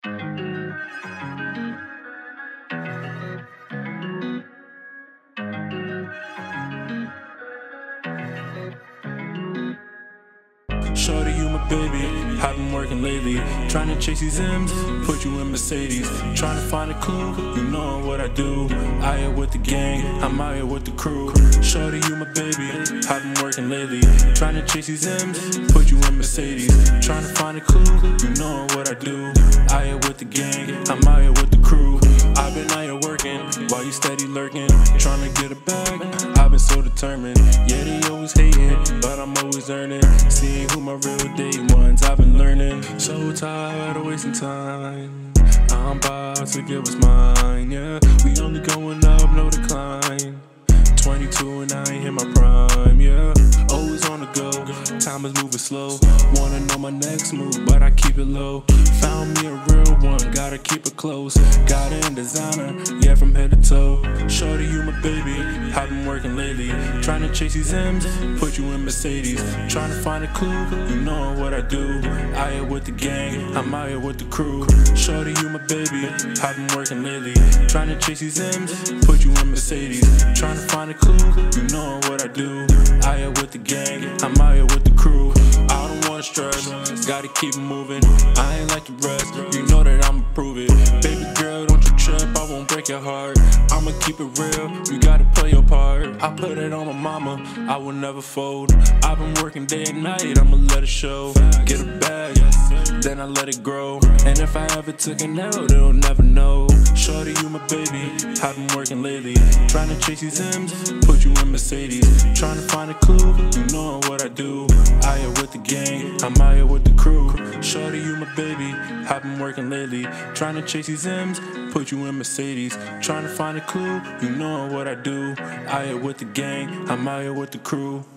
Shorty, you my baby, I've been working lately, trying to chase these M's, put you in Mercedes, trying to find a clue, you know what I do, I here with the gang, I'm out here with the crew. Shorty, you my baby, I've been working lately, trying to chase these M's, put you in Mercedes, trying to find a clue, you know what I do, I here with the gang, I'm out here with the crew. I've been out here working, while you steady lurking, trying to get it back, I've been so determined, yeah they always hating, but I'm always earning, seeing who my real day ones, I've been learning, so tired of wasting time, I'm about to get what's mine, yeah, we only going up, no decline, 22 and I ain't hit my prime, yeah, always on the go, time is moving slow, wanna know my next move, but I keep it low, found me a real one, gotta keep it close, got it in designer, yeah from head to toe, shorty you my baby, I've been working lately, trying to chase these M's, put you in Mercedes, trying to find a clue, you know what I do, I here with the gang, I'm out here with the crew, shorty you my baby, I've been working lately, trying to chase these M's, put you in Mercedes, trying to find a clue, you know what I do, I here with the gang, I'm out here with the crew, I don't wanna stress, gotta keep it moving, I ain't like the rest, you know that I'ma prove it, baby girl don't you trip, I won't break your heart, I'ma keep it real, you gotta play your part, I put it on my mama, I will never fold, I've been working day and night, I'ma let it show, get a bag, then I let it grow, and if I ever took an L, they'll never know, shorty you my baby, I've been working lately, trying to chase these M's, put you in Mercedes, trying to find a clue, you know what I do, I here with the gang, I'm out here with the crew, shorty you my baby, I've been working lately, trying to chase these M's, put you in Mercedes, trying to find a clue, you know what I do, I here with the gang, I'm out here with the crew.